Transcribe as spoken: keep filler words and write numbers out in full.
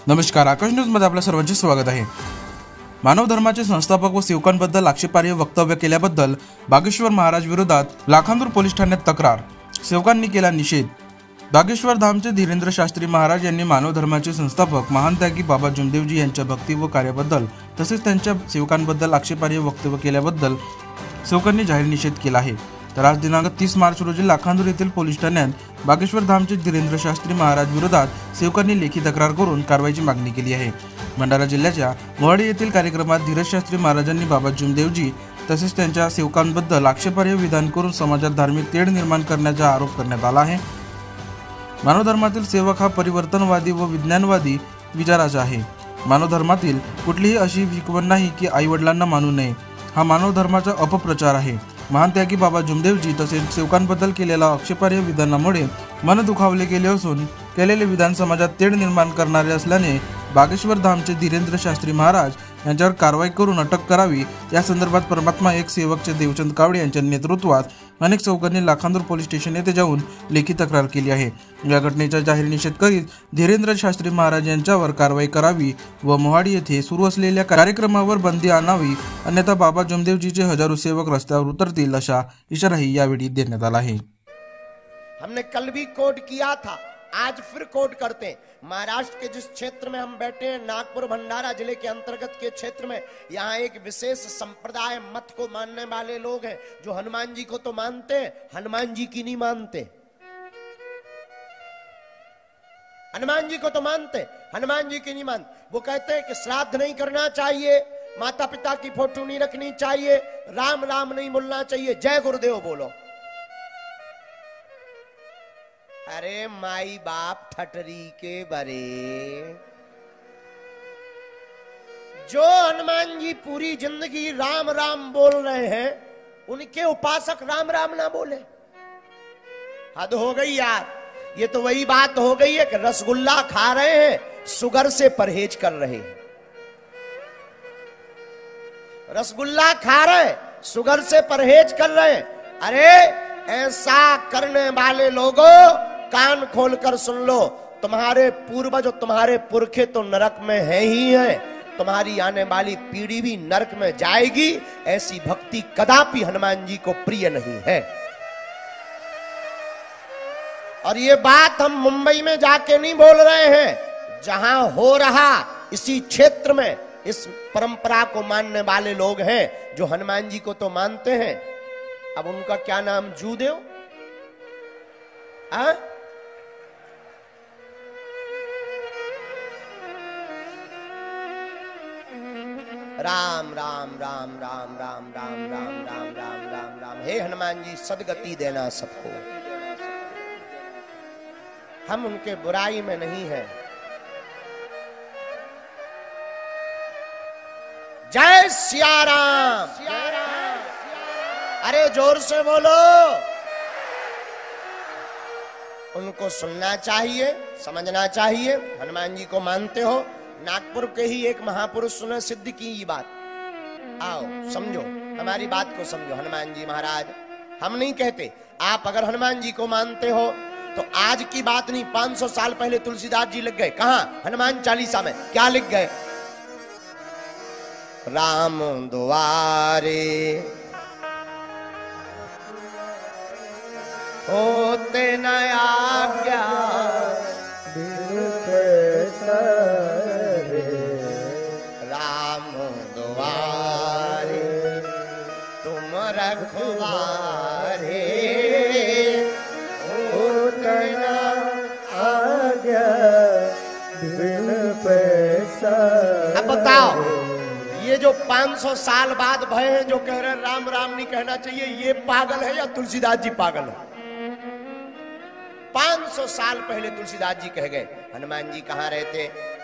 नमस्कार, आकाश न्यूज मध्ये आपल्या सर्वांचे स्वागत आहे। मानव धर्माचे संस्थापक व सेवकांबद्दल आक्षेपार्ह वक्तव्य केल्याबद्दल बागेश्वर महाराज विरोधात लाखांदूर पोलीस ठाण्यात तक्रार, सेवकांनी केला निषेध। बागेश्वर धामचे धीरेंद्र शास्त्री महाराज यांनी मानव धर्माचे संस्थापक महान त्यागी बाबा जमदेवजी यांच्या भक्ती व कार्याबद्दल तसेच त्यांच्या सेवकांबद्दल आक्षेपार्ह वक्तव्य केल्याबद्दल सेवकांनी जाहीर निषेध केला आहे। तर आज दिनांक तीस मार्च रोजी लाखांदूर येथील पोलीस ठाण्यात बागेश्वर धामचे धीरेंद्र शास्त्री महाराज विरोधात सेवकांनी लेखी तक्रार करून कारवाईची मागणी केली आहे। भंडारा जिल्ह्याच्या मोहाडी येथील कार्यक्रमात धीरज शास्त्री महाराजांनी बाबा जमदेवजी तसेच त्यांच्या सेवकांबद्दल आक्षेपार्ह विधान करून समाजात धार्मिक तेढ निर्माण करण्याचा आरोप करण्यात आला आहे। मानव धर्मातील सेवक हा परिवर्तनवादी व विज्ञानवादी विचाराचा आहे। मानव धर्मातील कुठलीही अशी शिकवण नाही की आई वडिलांना मानू नये, हा मानव धर्माचा अपप्रचार आहे। महान त्यागी बाबा जमदेवजी तसेच सेवकांबद्दल केलेल्या आक्षेपार्ह विधानामुळे मन दुखावले गेले असून केलेले विधान समाजात तेढ निर्माण करणारे असल्याने बागेश्वर धामचे धीरेंद्र शास्त्री महाराज यांच्यावर कारवाई करून अटक करावी। या संदर्भात परमात्मा एक सेवकचे देवचंद कावडे यांच्या नेतृत्वात अनेक सेवकांनी लाखांदूर पोलीस स्टेशन येथे जाऊन लेखी तक्रार केली आहे। या घटनेचा जाहीर निषेध करीत धीरेंद्र शास्त्री महाराज यांच्यावर कारवाई करावी व मोहाडी येथे सुरू असलेल्या कार्यक्रमावर बंदी आणावी, अन्यथा बाबा जमदेवजीचे हजारो सेवक रस्त्यावर उतरतील अशा इशाराही यावेळी देण्यात आला आहे। हमने कल भी कोड किया था, आज फिर कोड करते हैं। महाराष्ट्र के जिस क्षेत्र में हम बैठे हैं, नागपुर भंडारा जिले के अंतर्गत के क्षेत्र में, यहाँ एक विशेष संप्रदाय मत को मानने वाले लोग हैं जो हनुमान जी को तो मानते हैं, हनुमान जी की नहीं मानते। हनुमान जी को तो मानते, हनुमान जी की नहीं मानते। वो कहते हैं कि श्राद्ध नहीं करना चाहिए, माता पिता की फोटो नहीं रखनी चाहिए, राम राम नहीं बोलना चाहिए, जय गुरुदेव बोलो। अरे माई बाप ठटरी के बरे, जो हनुमान जी पूरी जिंदगी राम राम बोल रहे हैं, उनके उपासक राम राम ना बोले, हद हो गई यार। ये तो वही बात हो गई है कि रसगुल्ला खा रहे हैं, शुगर से परहेज कर रहे हैं। रसगुल्ला खा रहे, शुगर से परहेज कर रहे। अरे ऐसा करने वाले लोगों, कान खोलकर सुन लो, तुम्हारे पूर्वज और तुम्हारे पुरखे तो नरक में है ही है, तुम्हारी आने वाली पीढ़ी भी नरक में जाएगी। ऐसी भक्ति कदापि हनुमान जी को प्रिय नहीं है। और ये बात हम मुंबई में जाके नहीं बोल रहे हैं, जहां हो रहा इसी क्षेत्र में इस परंपरा को मानने वाले लोग हैं जो हनुमान जी को तो मानते हैं। अब उनका क्या नाम, जूदेव? आ? राम राम राम राम राम राम राम राम राम राम राम। हे हनुमान जी, सदगति देना सबको। हम उनके बुराई में नहीं हैं। जय सिया राम। अरे जोर से बोलो। उनको सुनना चाहिए, समझना चाहिए। हनुमान जी को मानते हो, नागपुर के ही एक महापुरुष ने सिद्ध की ये बात। आओ समझो, हमारी बात को समझो। हनुमान जी महाराज, हम नहीं कहते, आप अगर हनुमान जी को मानते हो तो आज की बात नहीं, पांच सौ साल पहले तुलसीदास जी लिख गए। कहां? हनुमान चालीसा में। क्या लिख गए? राम दुआरे होते न आज्ञा, राम दुआरे तुम रखवारे, होते न आज्ञा बिन पैसा। अब बताओ, ये जो पांच सौ साल बाद भय हैं जो कह रहे हैं राम राम नहीं कहना चाहिए, ये पागल है या तुलसीदास जी पागल है? पांच सौ साल पहले तुलसीदास जी कह गए। हनुमान जी कहाँ रहते?